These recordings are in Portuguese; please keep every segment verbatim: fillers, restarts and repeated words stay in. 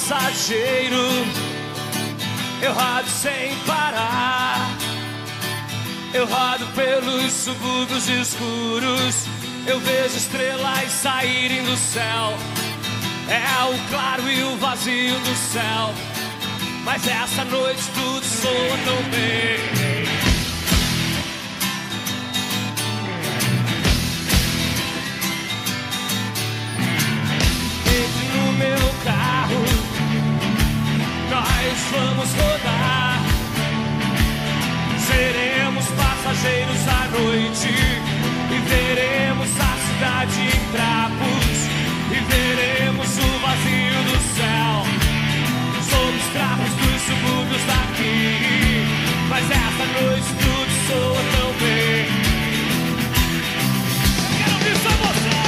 passageiro, eu rodo sem parar. Eu rodo pelos subúrbios escuros, eu vejo estrelas saírem do céu. É o claro e o vazio do céu, mas essa noite tudo soa tão bem. Entre no meu carro, nós vamos rodar. Seremos passageiros à noite e veremos a cidade em trapos e veremos o vazio do céu. Somos trapos dos subúrbios daqui, mas essa noite tudo soa tão bem. Eu quero ouvir só você.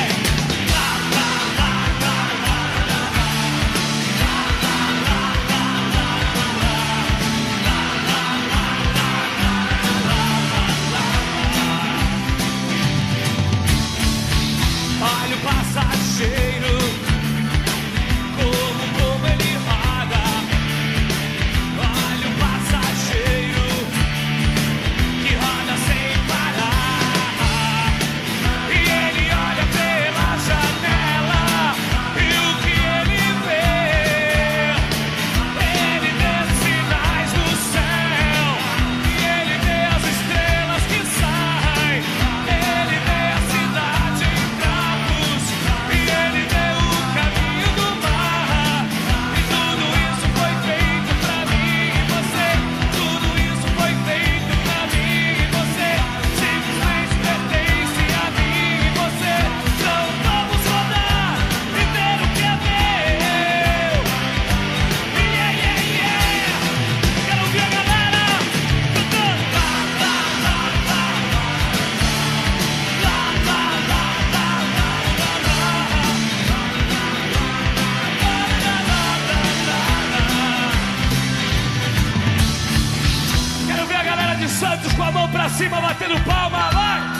Olha o passageiro, como, como ele roda. Olha o passageiro, que roda sem parar. E ele olha pela janela, e o que ele vê? Ele vê sinais no céu, e ele vê as estrelas que saem. Ele vê a cidade em trapos, e ele vê o caminho do mar. E tudo isso foi feito pra mim e você. Tudo isso foi feito pra mim e você. Simplesmente pertence a mim e você. Então vamos rodar e ver o que é meu. Yeah, yeah, yeah. Quero ouvir a galera cantando. Lá, lá, lá, lá, lá, lá, lá, lá, Quero ver a galera de Santos com a mão pra cima, batendo palma, vai!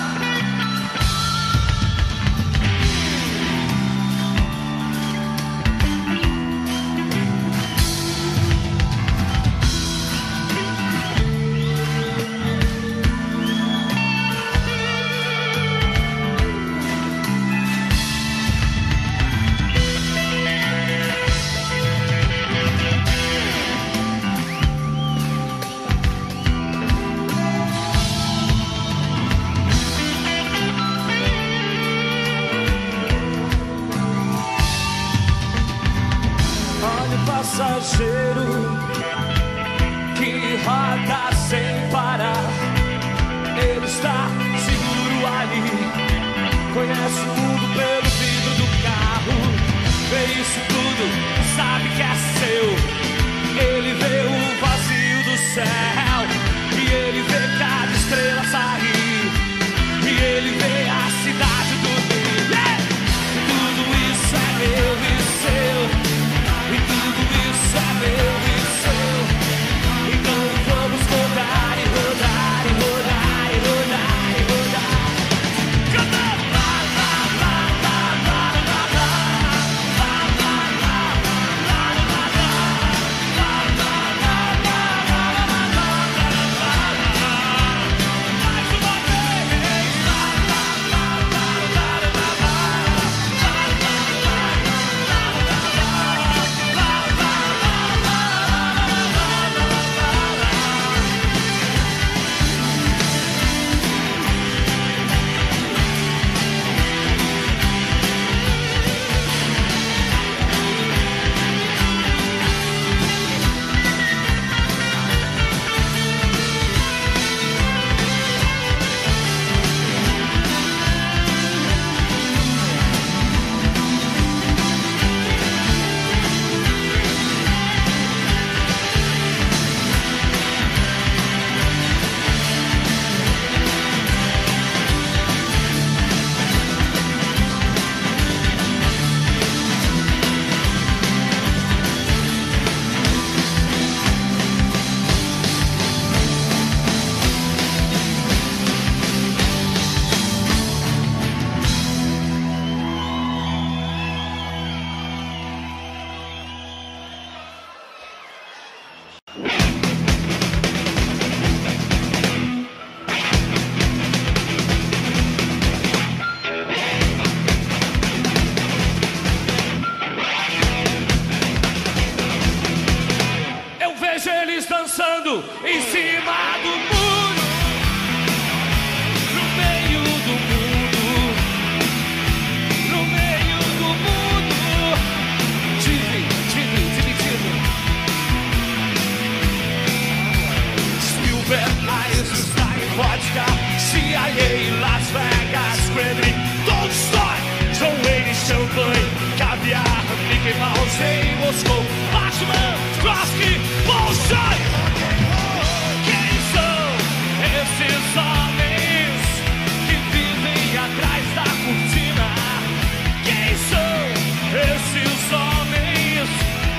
Spielberg, Eisenstein, vodka, C I A, Las Vegas, Screaming, don't start, John Wayne, champanhe, caviar, Mickey Mouse em Moscou, Batman, Trotsky, Bolshoi. Quem são esses homens que vivem atrás da cortina? Quem são esses homens?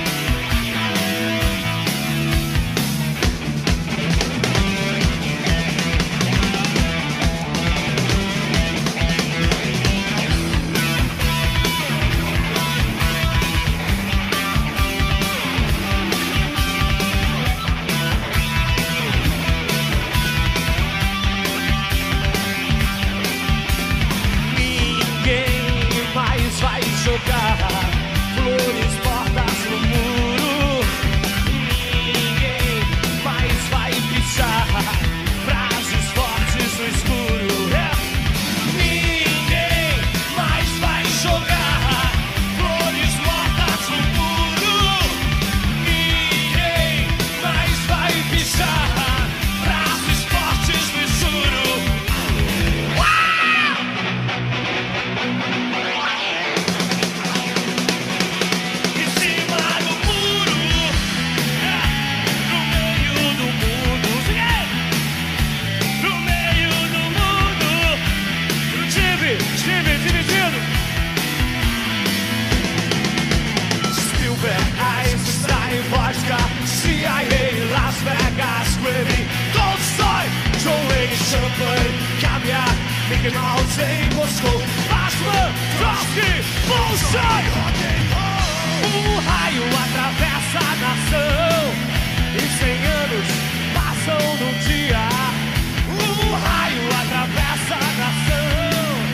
Jogar flores mortas no muro. Ninguém mais vai pisar frases fortes no escuro. É. Ninguém mais vai jogar flores mortas no muro. Ninguém mais vai pisar frases fortes no escuro. C I A, Las Vegas, Screaming, Tolstói, John Wayne, champanhe, caviar, Mickey Mouse em Moscou, Batman, Trotsky, Bolshoi. Um raio atravessa a nação e cem anos passam num dia. Um raio atravessa a nação.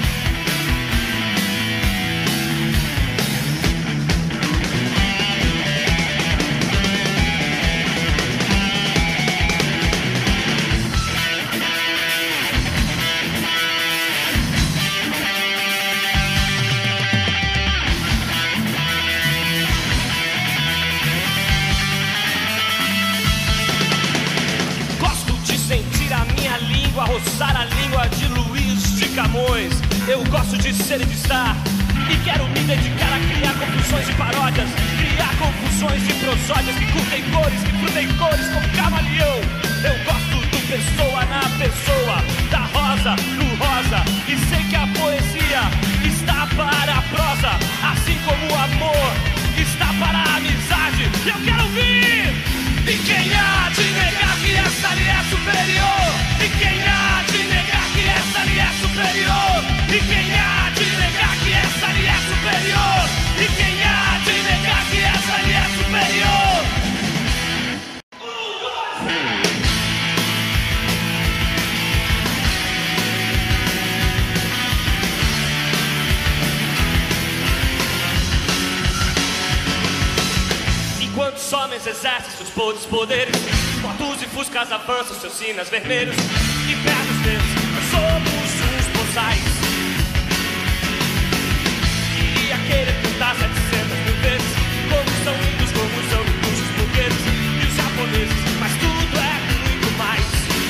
Roçar a língua de Luiz de Camões. Eu gosto de ser e de estar, e quero me dedicar a criar confusões e paródias, criar confusões de prosódias que curtem cores, que flutem cores como camaleão. Eu gosto do pessoa na pessoa, da rosa no rosa, e sei que a poesia está para a prosa, assim como o amor está para a amizade. Eu quero ouvir! E quem há de negar que essa lhe é superior? E quem há de negar que essa lhe é superior? E quem há de negar que essa lhe é superior? E quem há de negar que essa lhe é superior? Enquanto somem os exércitos, todos poderes, motos e fuscas avançam seus sinos vermelhos, e perto os dedos, nós somos uns boçais. Queria querer cantar setecentas mil vezes como são lindos, como são lindos os burgueses e os japoneses, mas tudo é muito mais.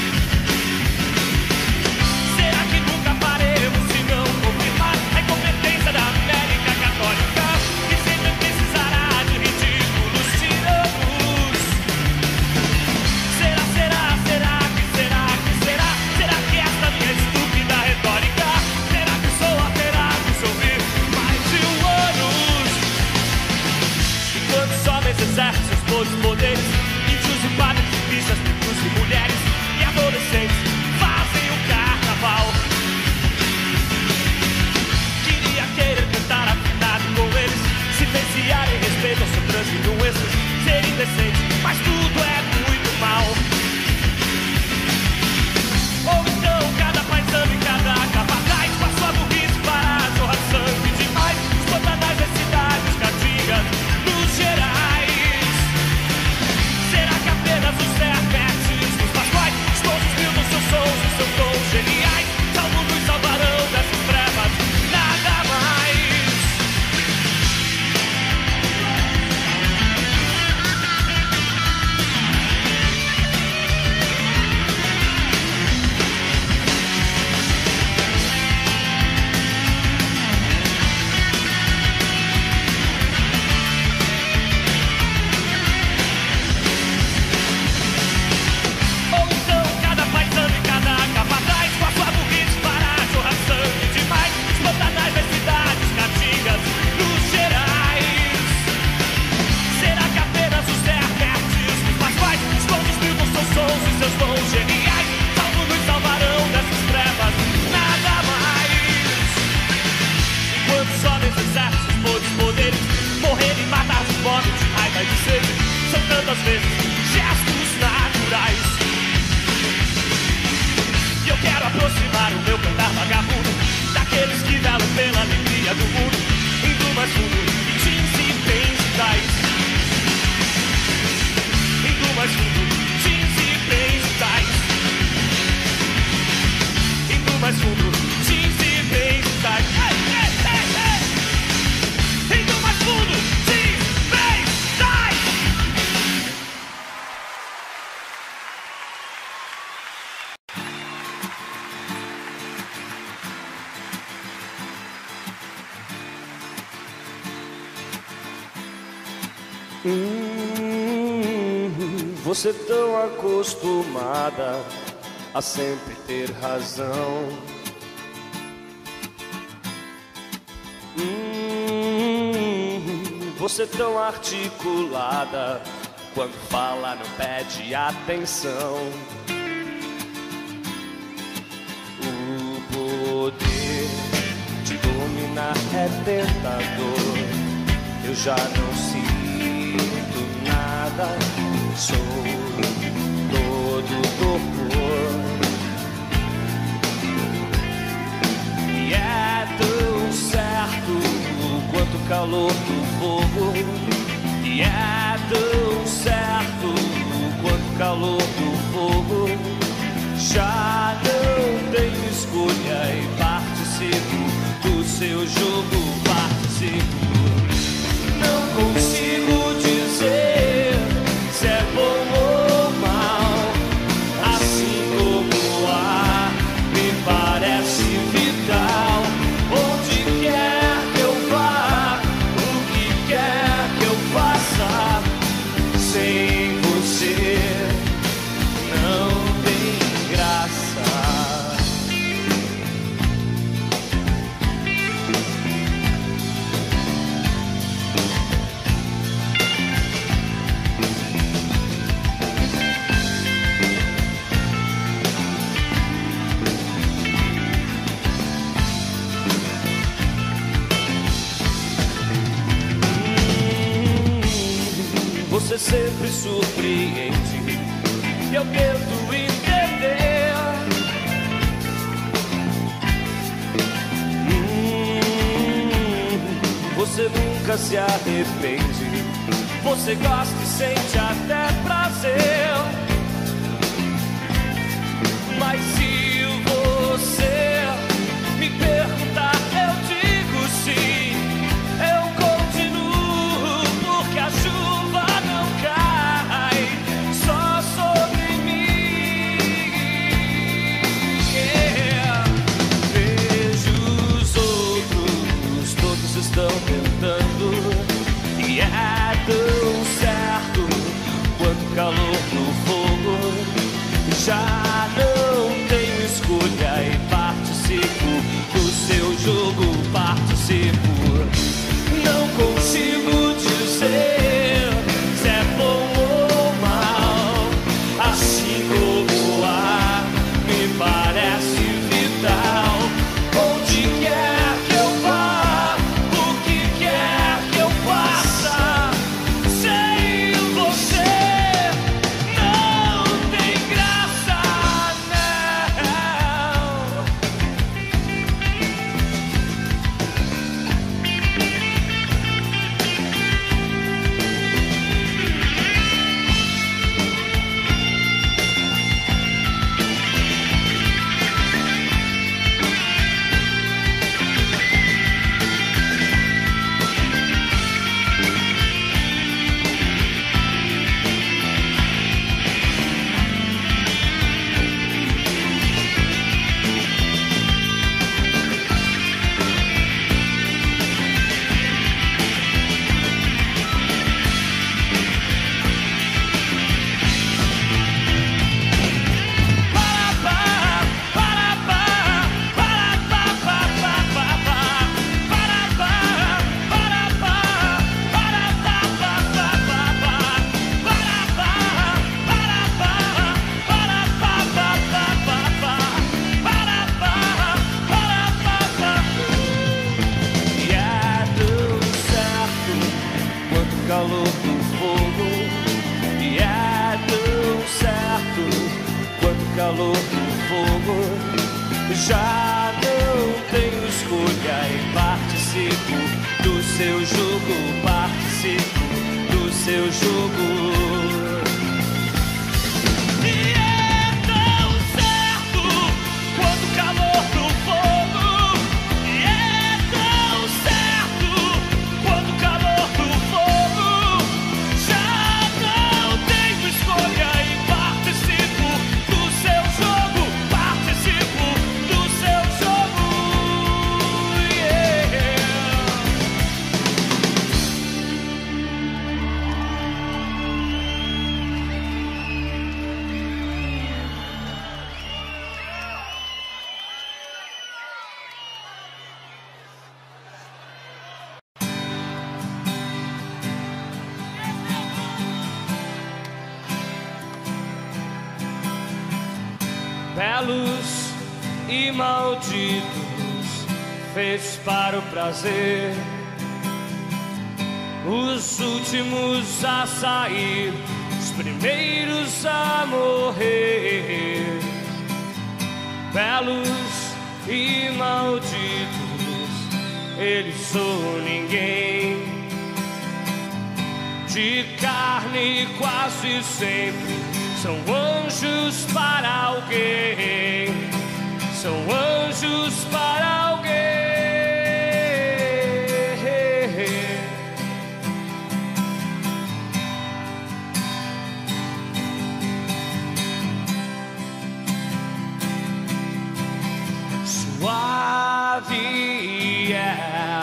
Será que nunca faremos se não confirmar a incompetência da América Católica, que sempre precisará de ridículos tiranos? Será, será, será que será que será? Será que essa minha estúpida retórica aproximar o meu cantar vagabundo daqueles que velam pela alegria do mundo, indo mais fundo e jeans e principais, indo mais fundo, jeans e principais, indo mais fundo, jeans e principais, ei, ei, ei, ei. Indo mais fundo, jeans, principais. Hum, você tão acostumada a sempre ter razão. Hum, você tão articulada quando fala não pede atenção. O poder de dominar é tentador. Eu já não sinto nada, sou todo torpor. E é tão certo quanto o calor do fogo. E é tão certo quanto o calor do fogo. Já não tenho escolha e participo do seu jogo, participo. Não consigo dizer se é bom ou mal, assim como o ar me parece vital. Onde quer que eu vá, o que quer que eu faça, sem você não tem graça. Você sempre surpreende, eu tento entender. Hum, você nunca se arrepende, você gosta e sente até prazer. Mas se você me perguntar, eu digo sim, eu continuo, porque a chuva não cai só sobre mim. Yeah. Vejo os outros, todos estão tentando, e é tão certo quanto o calor do fogo. Já não tenho escolha e participo do seu jogo, participo. Não consigo dizer se é bom ou mal, assim como o ar me parece vital. Onde quer que eu vá, o que quer que eu faça, sem você não tem graça, não. Calor do fogo, e é tão certo quanto o calor do fogo. Já não tenho escolha e participo do seu jogo, participo do seu jogo. E é tão certo quanto o calor do fogo. E é tão certo quanto o calor do fogo. Já não tenho escolha e participo do seu jogo, participo do seu jogo. Yeah. Belos e malditos, feitos para o prazer, os últimos a sair, os primeiros a morrer. Belos e malditos, eles são ninguém, de carne quase sempre. São anjos para alguém, são anjos para alguém. Suave é,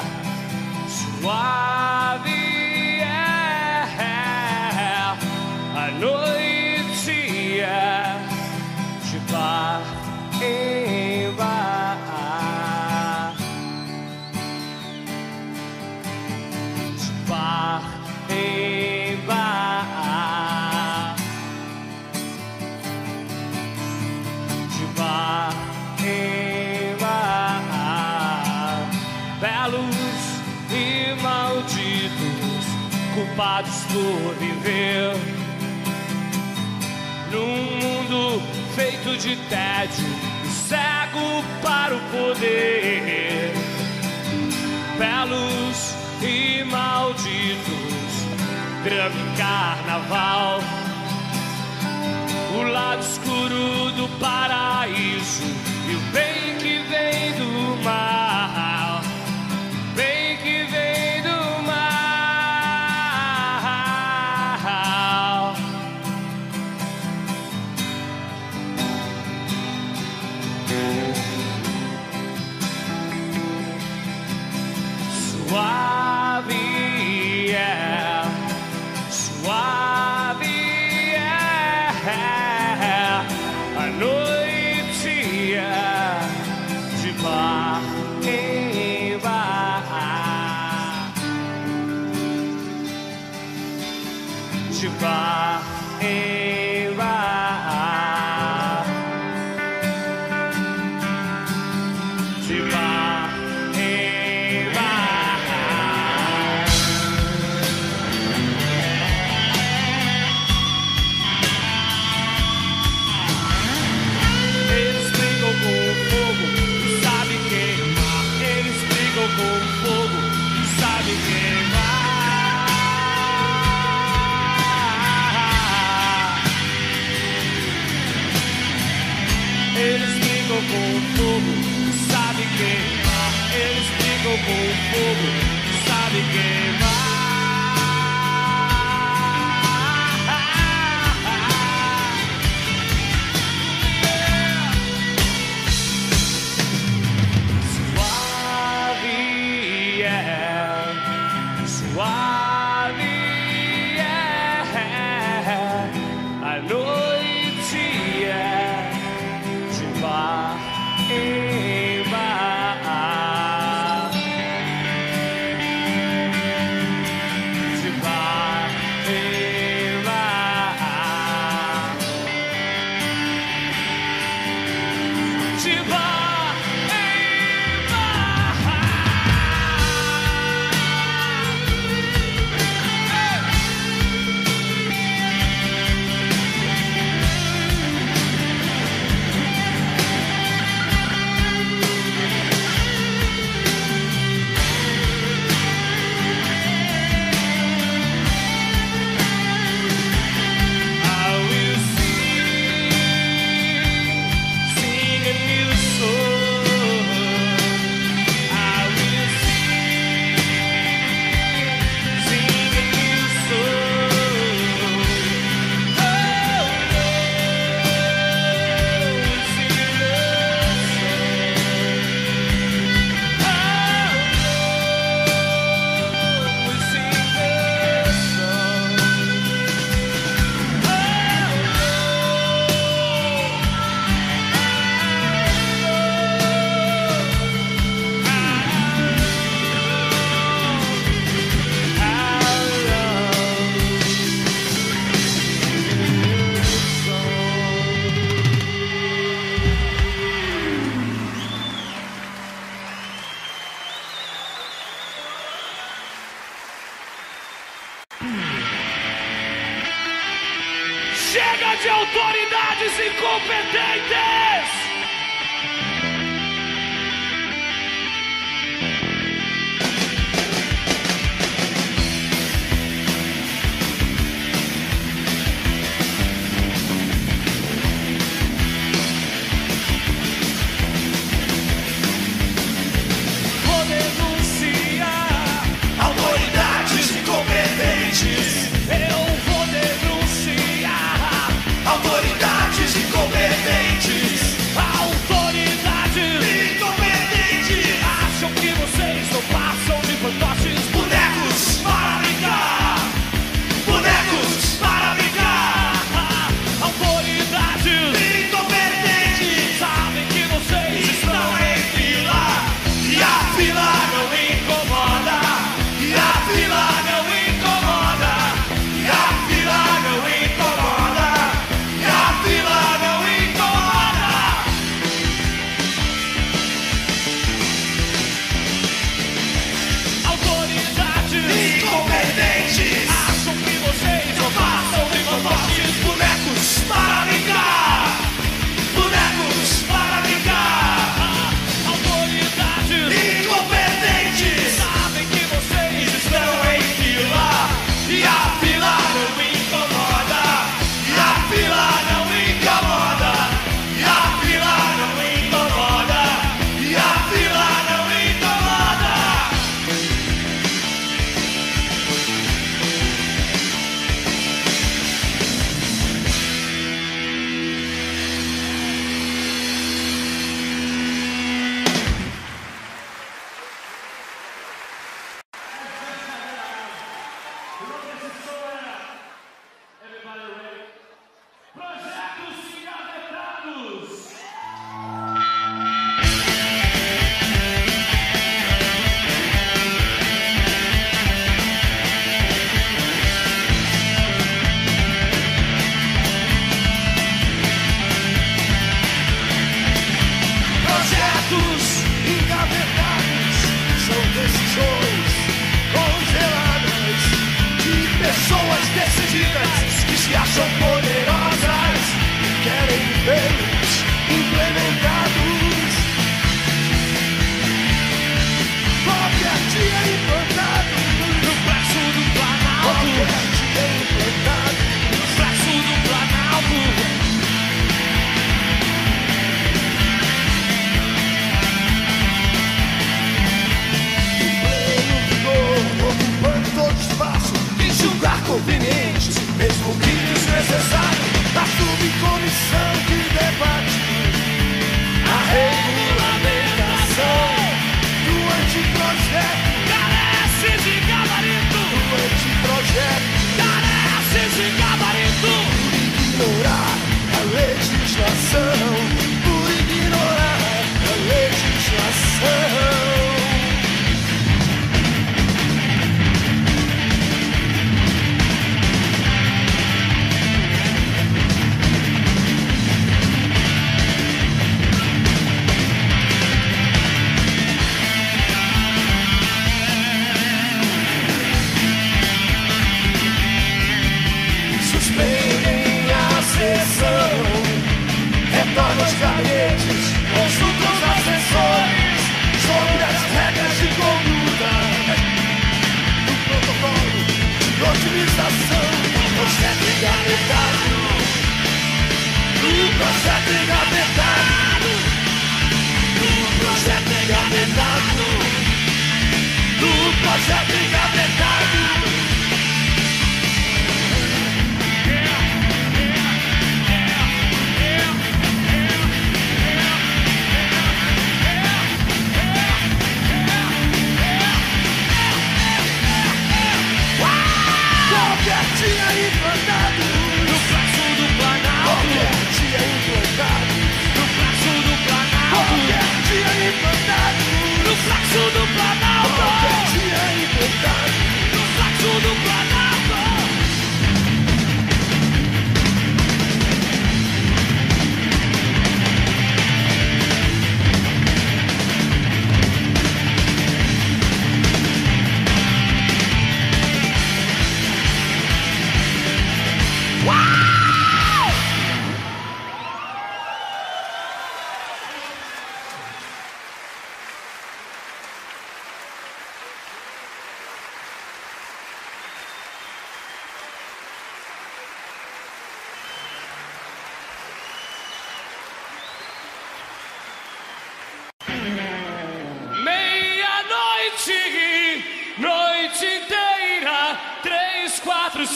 suave é a noite de bar em bar, de bar em bar, de bar em bar. Belos e malditos, culpados por viver num mundo feito de tédio, cego para o poder. Belos e malditos, drama e carnaval, o lado escuro do paraíso e o bem que vem do mal, o bem que vem do mal. Suave é, suave é a noite é de bar em bar, de bar em bar, de bar em bar. Com fogo, sabe queimar. Eles brigam com fogo, sabe queimar. Eles brigam com fogo, sabe queimar. Suave é a noite é de bar em bar, de bar em bar, de bar. de autoridades incompetentes. Vou denunciar autoridades incompetentes. Eu vou denunciar autoridades incompetentes. Autoridades incompetentes. Acham que vocês não passam de fantoches, bonecos para brincar, bonecos para brincar. Autoridades incompetentes. Sabem que vocês estão em fila e a fila não incomoda, e a fila não incomoda, e a fila não incomoda, e a fila não incomoda. Autoridades incompetentes. Acham que vocês não passam de fantoches, bonecos para brincar, bonecos para brincar. Autoridades incompetentes. Sabem que vocês estão em fila e a fila não incomoda, e a fila não incomoda, e a fila não incomoda, e a fila não incomoda. Projetos engavetados. Projetos engavetados são decisões congeladas de pessoas decididas que se acham poderosas e querem vê-los implementados. Qualquer dia implantado no braço do Planalto. Qualquer dia implantado no braço do Planalto. Ocupando todo espaço, em julgar conveniente, mesmo que desnecessário, a subcomissão que debate a regulamentação do anteprojeto. Carece de gabarito. Do anteprojeto. Carece de gabarito. Por ignorar a legislação, por ignorar a legislação. Suspendem a sessão, retornam os gabinetes, consultam os assessores sobre as regras de conduta do protocolo de otimização do projeto engavetado, do projeto engavetado, do projeto engavetado, do projeto engavetado. Qualquer dia implantado no braço do Planalto. Qualquer dia implantado no braço do Planalto. Qualquer dia implantado no braço do Planalto. Qualquer dia implantado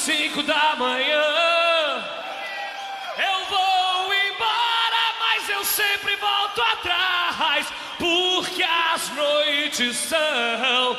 cinco da manhã. Eu vou embora, mas eu sempre volto atrás, porque as noites são...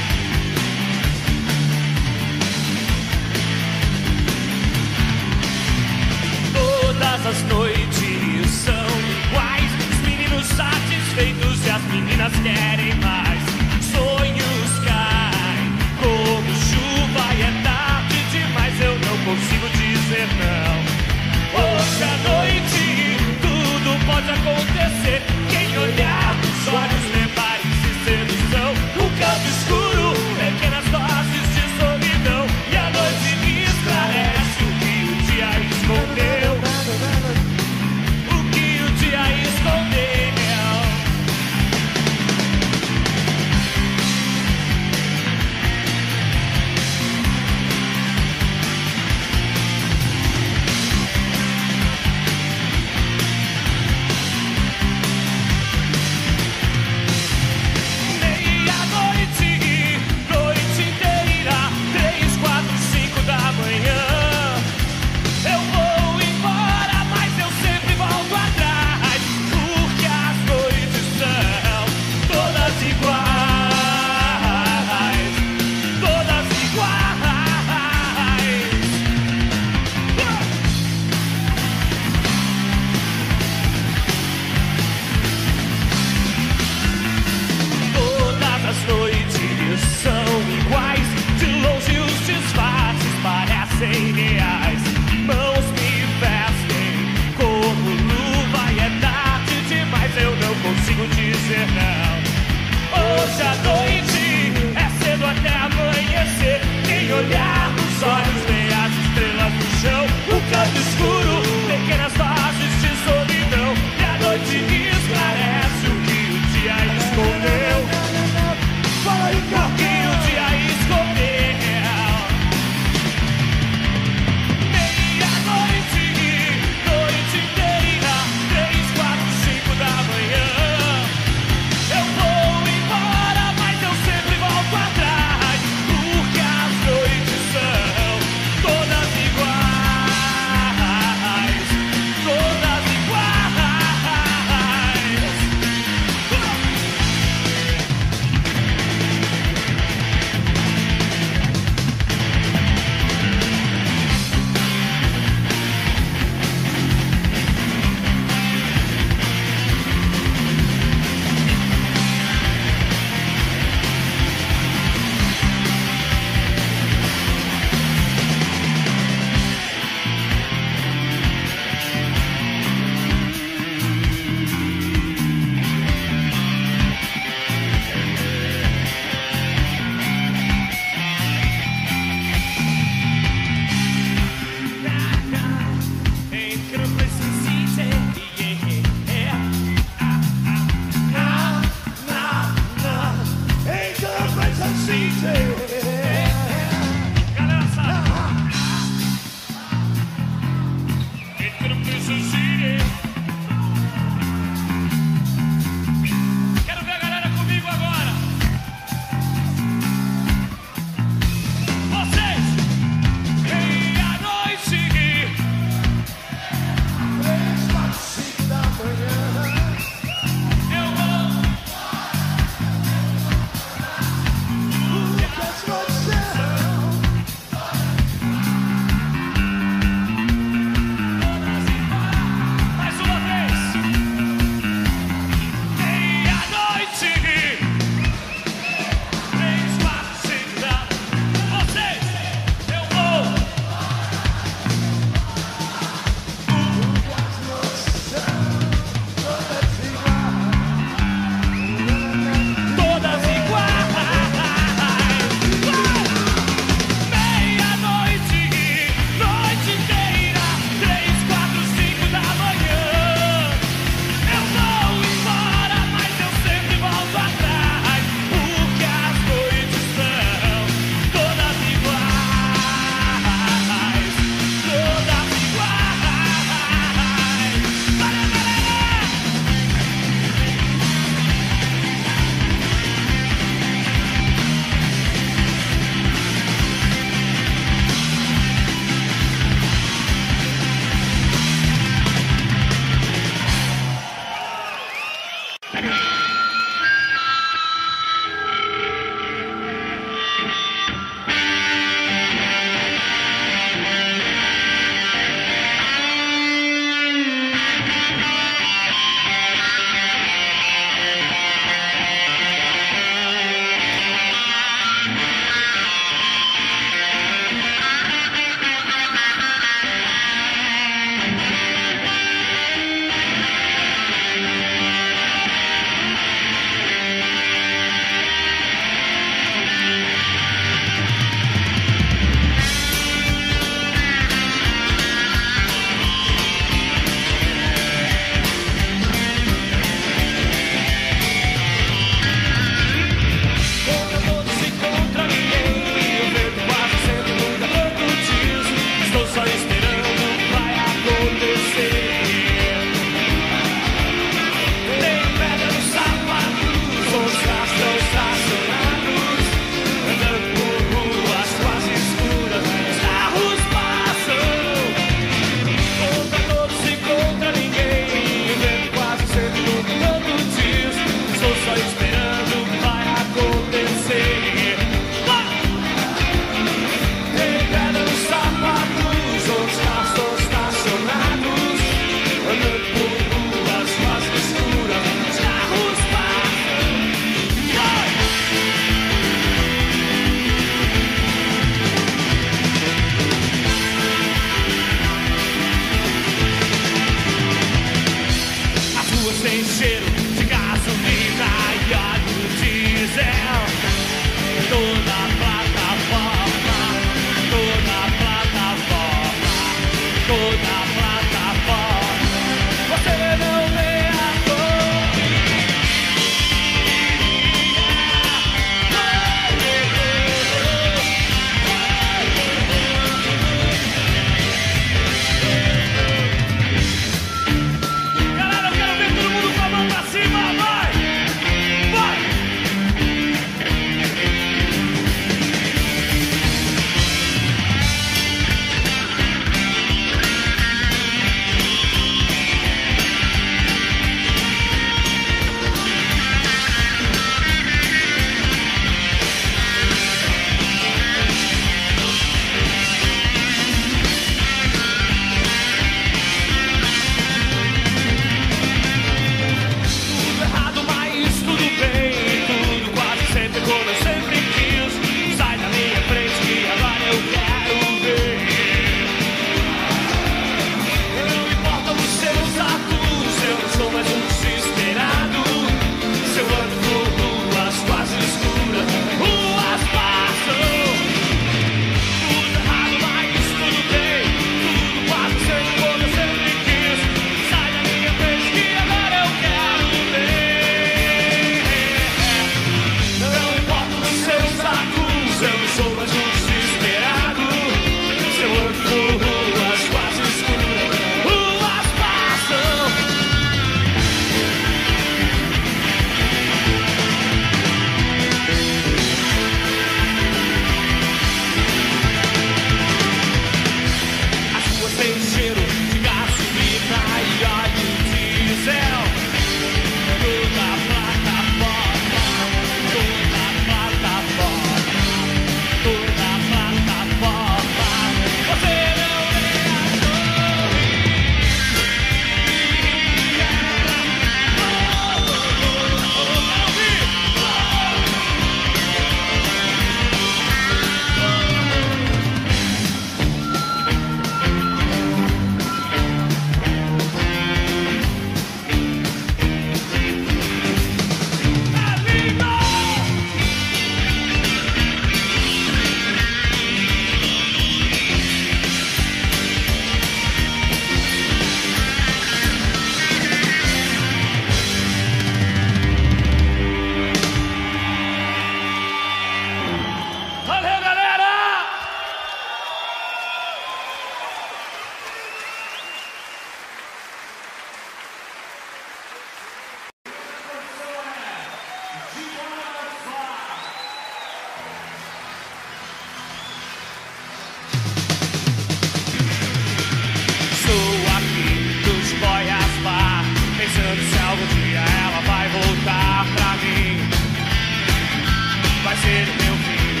ser meu fim.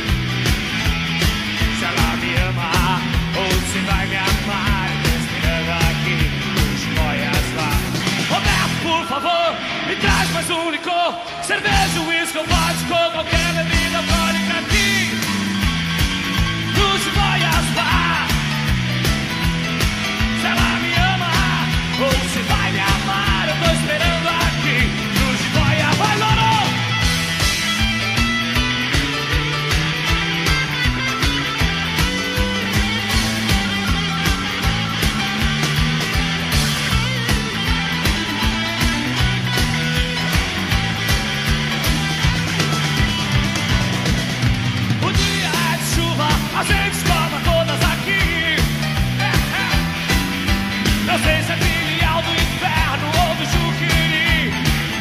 Se ela me ama ou se vai me amar, tô esperando aqui nos boias lá. Roberto, por favor, me traz mais um licor, cerveja, uísque ou vodka, qualquer bebida alcoólica aqui nos boias lá. Se ela me ama ou se vai me amar, eu tô esperando aqui nos boias. Vai, Loro! A gente toma todas aqui. É, é. Não sei se é filial do inferno ou do Juquiri.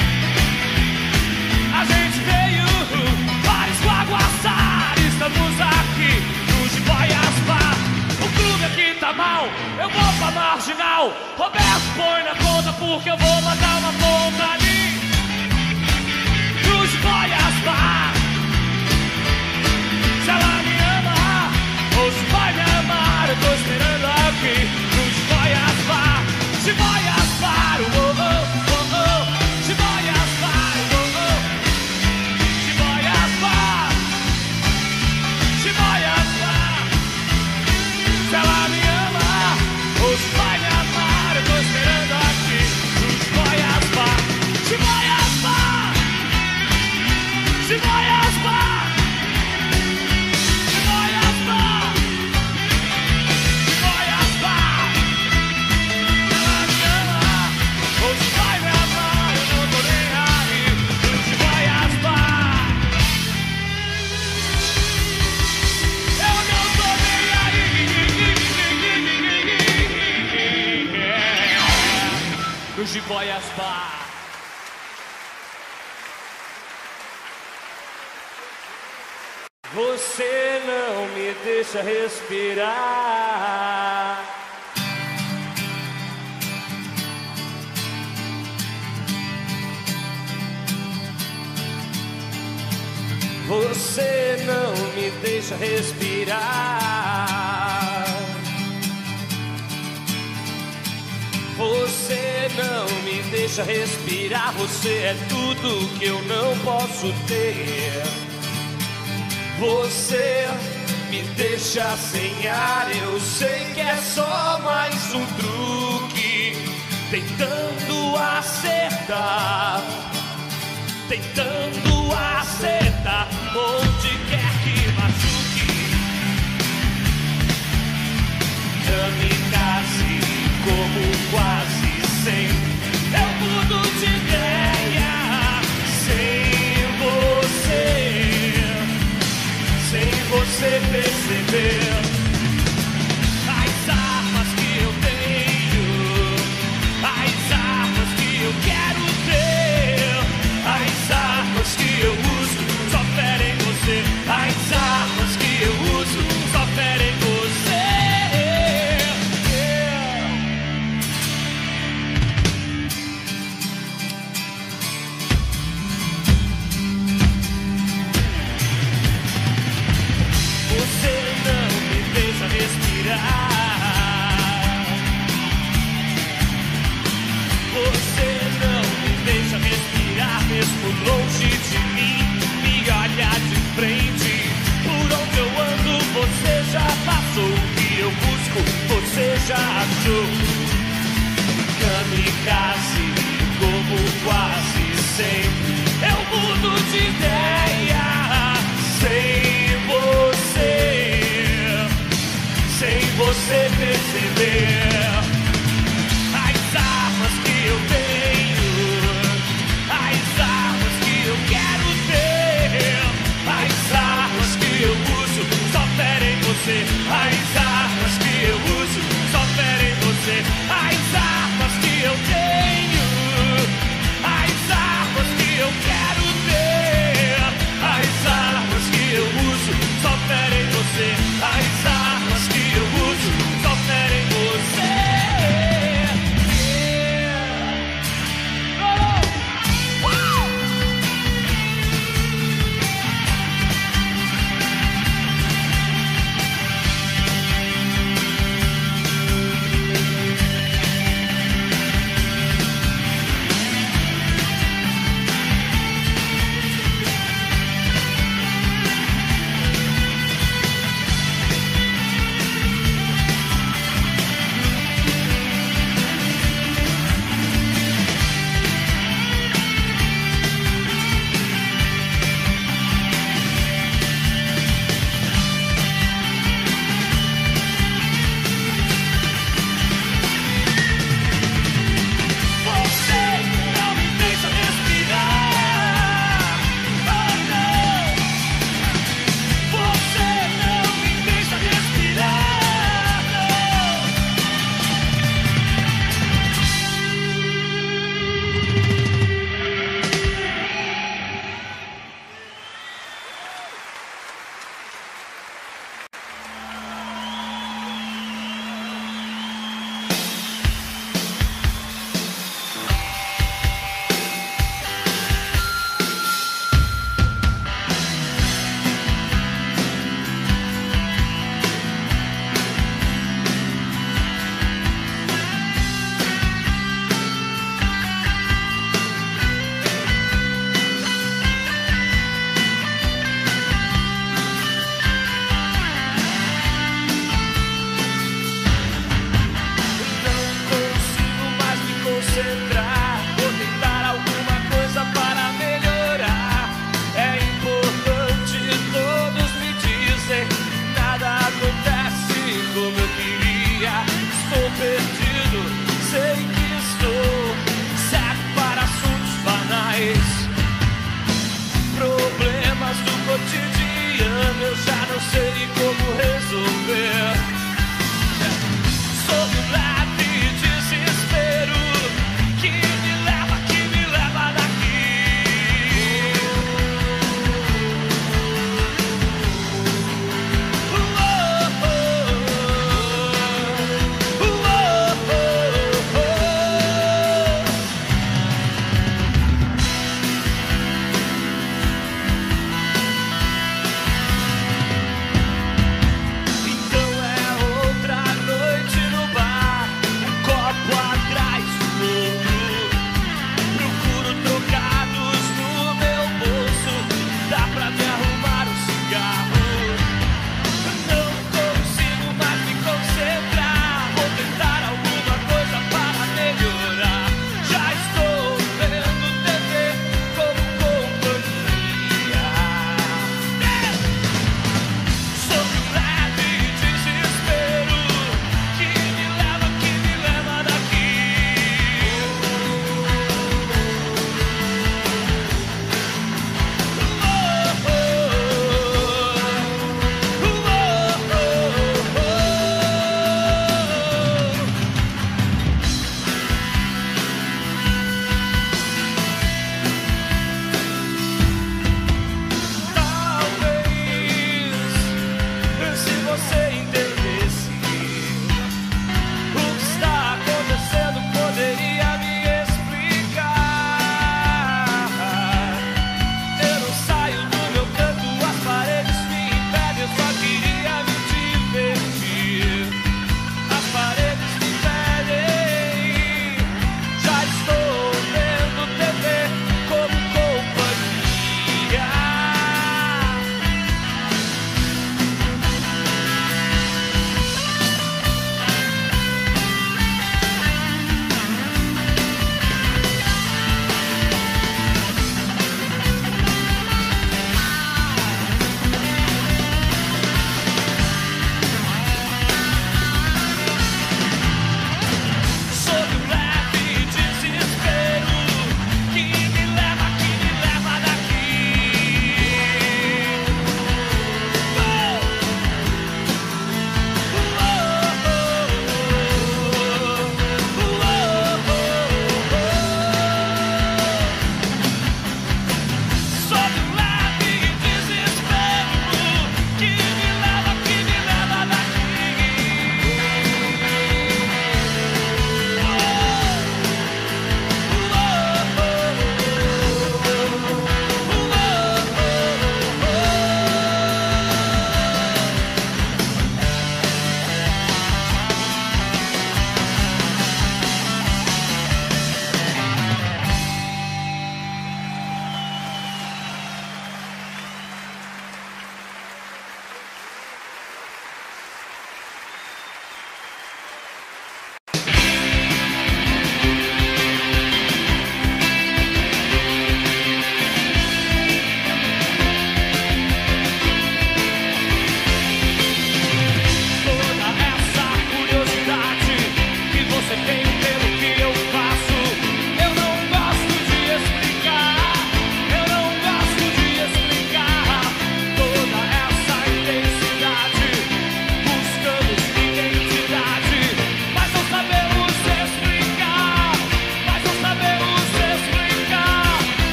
A gente veio para esguaguaçar. Estamos aqui no Jiboias Bar. O clube aqui tá mal, eu vou pra Marginal. Roberto, põe na conta porque eu vou mandar uma ponta ali no Jiboias Bar. Se ela me ama ou se vai me amar, eu tô esperando aqui no Jiboias Bar. Jiboias Bar, oh, oh, oh, oh. Jiboias Bar, oh, oh. Jiboias Bar. Jiboias Bar. Se ela me ama ou se vai me amar, eu tô esperando aqui no Jiboias Bar. Jiboias Bar. Jiboias Bar. Jiboias Bar. Você não me deixa respirar. Você não me deixa respirar. Você não me deixa respirar. Você é tudo que eu não posso ter. Você me deixa sem ar. Eu sei que é só mais um truque, tentando acertar, tentando acertar onde quer que machuque. Kamikaze, como quase sempre eu mudo de ideia. Sem você, sem você perceber as armas que eu tenho, as armas que eu quero ter, as armas que eu uso só ferem você, as armas que eu uso só ferem você. Você não me deixa respirar, mesmo longe de mim. Me olha de frente, por onde eu ando você já passou. O que eu busco você já achou. Kamikaze, como quase sempre eu mudo de ideia. Sem você, sem você perceber as armas que eu tenho, as armas que eu quero ter, as armas que eu uso só ferem você, as armas que eu uso só ferem você, as armas que eu tenho, as armas que eu quero ter, as armas que eu uso só ferem você, as armas que eu uso só ferem você.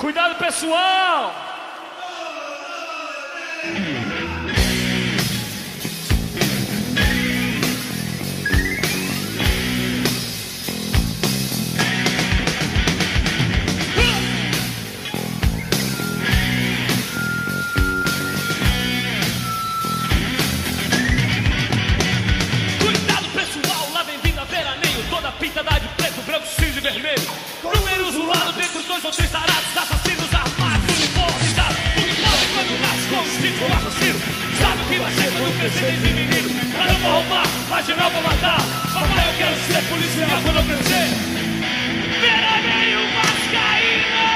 Cuidado, pessoal! Cuidado, pessoal! Lá vem vindo a veraneio, toda pintada de preto, branco, cinza e vermelho. Números do lado, dentro dois ou três tarados, assassinos armados, uniformizados. Tudo pode quando nasce com o instinto do assassino. Sabe o que vai ser quando crescer desde menino? Pra não roubar, marginal pra matar. Papai, eu quero ser policial quando eu crescer. Veraneio Vascaíno!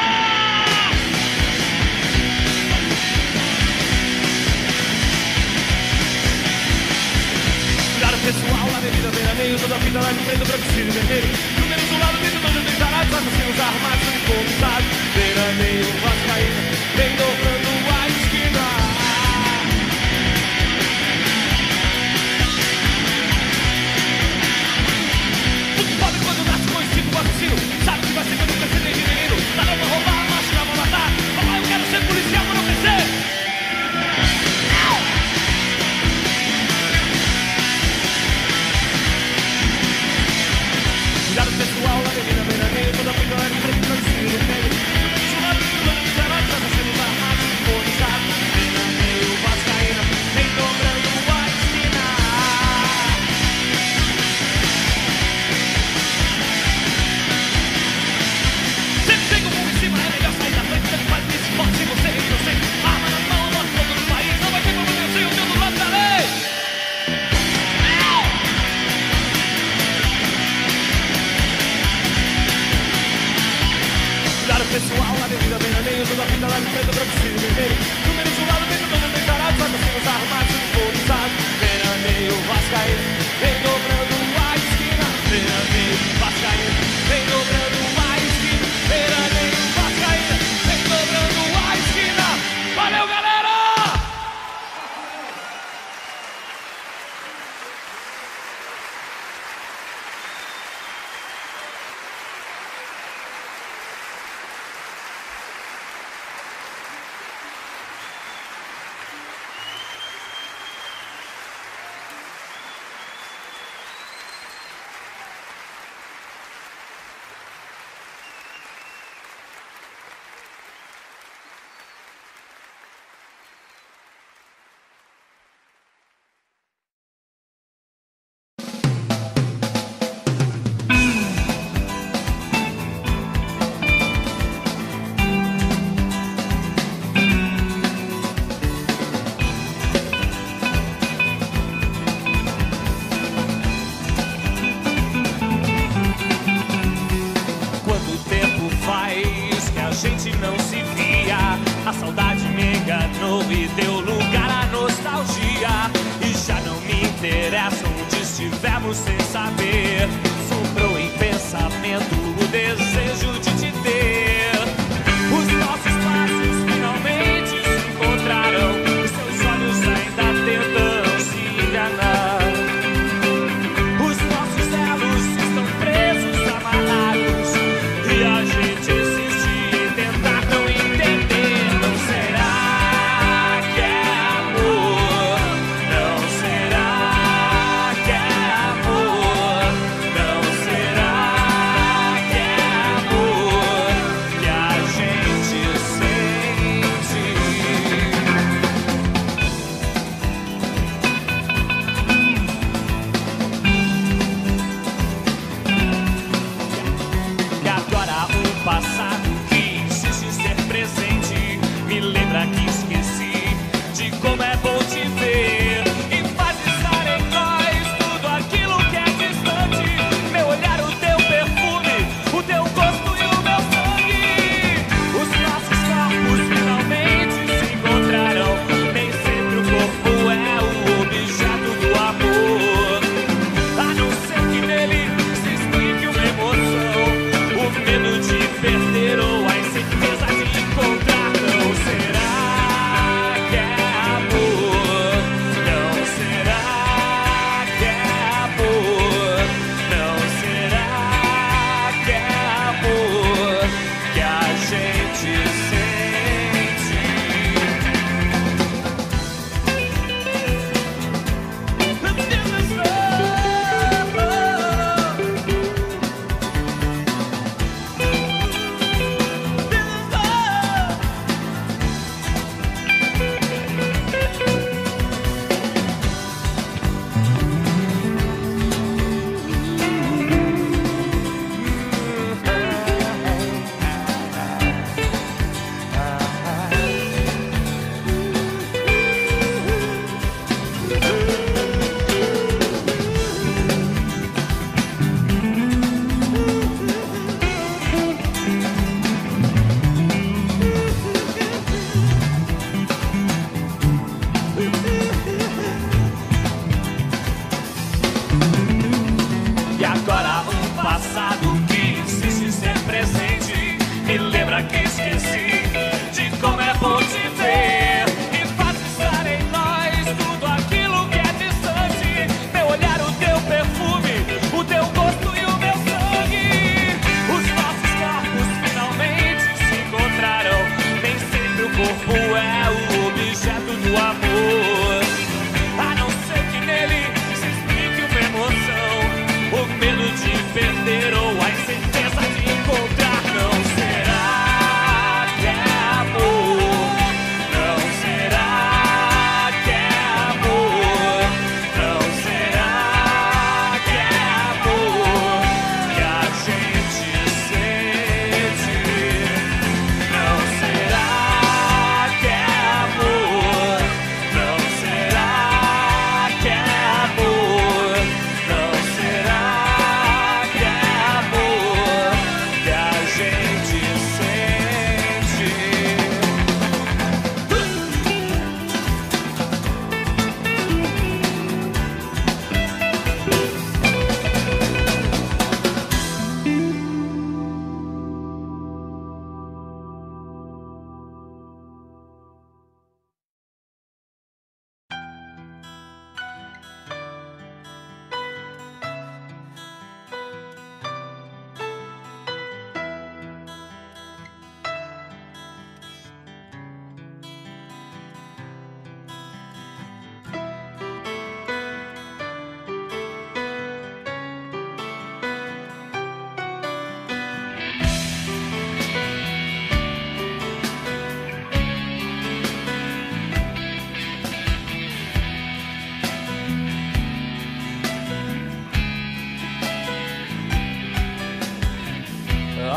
Cuidado, pessoal, lá vem vida veraneio, toda a vida lá de preto, branco, cinza e vermelho. Números do lado, dentro dois ou três tarados, assassinos armados, uniformizados. Veraneio Vascaíno, vem dobrando a esquina. Tudo pode quando nasce com o instinto do assassino. Sabe que vai ser quando crescer desde menino. Tá não pra roubar, marcha pra matar. Papai, eu quero ser policial quando eu crescer. Cuidado, pessoal, lá vem vida veraneio, toda a vida lá de preto, branco, cinza e vermelho. Números do lado, dentro dois ou três tarados, assassinos armados, uniformizados. Veraneio Vascaíno, vem dobrando a esquina. Sempre tem um em cima, é melhor sair da frente. Tanto faz isso, pode ser você e eu sei. Arma na mão, mostra todo o país. Não vai ter problema, eu sei o meu do lado da lei. Cuidado, pessoal, lá vem vida veraneio, toda a vida lá de preto, branco, cinza e vermelho. Números do lado, dentro dois ou três tarados, assassinos armados, uniformizados. Veraneio Vascaíno, vem dobrando a esquina. Veraneio Vascaíno, vem dobrando a esquina. Veraneio Vascaíno, vem dobrando a esquina. Valeu, galera!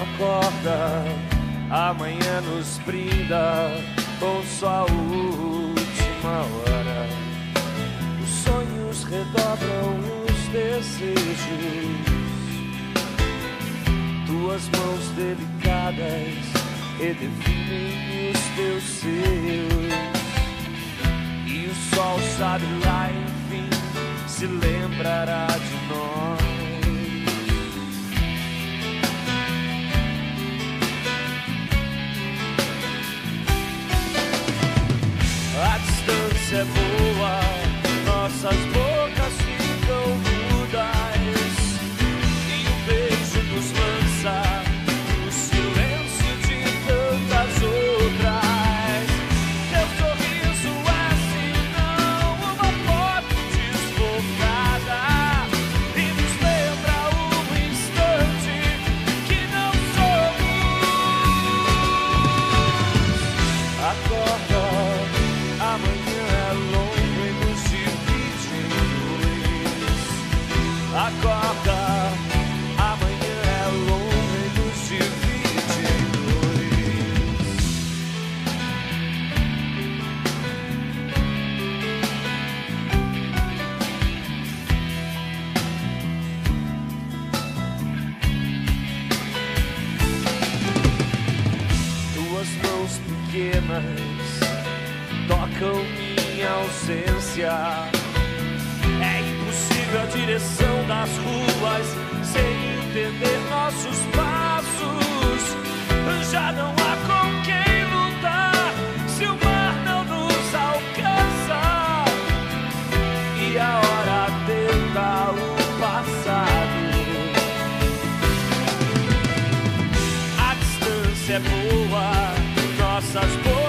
Acorda, amanhã nos brinda com sua última hora. Os sonhos redobram os desejos, tuas mãos delicadas redefinem os teus seios. E o sol sabe lá, enfim, se lembrará de nós. A distância é boa, nossas bocas ficam mudas, e o beijo nos lança no silêncio de tantas outras. Teu sorriso é senão uma foto desfocada, e nos lembra um instante que não somos. Acorda, amanhã é longo e nos divide em dois. Acorda, amanhã é longo e nos divide em dois. Tuas mãos pequenas tocam minha ausência. É impossível a direção das ruas sem entender nossos passos. Já não há com quem lutar se o mar não nos alcança, e a hora tenta o passado. A distância é boa, nossas boas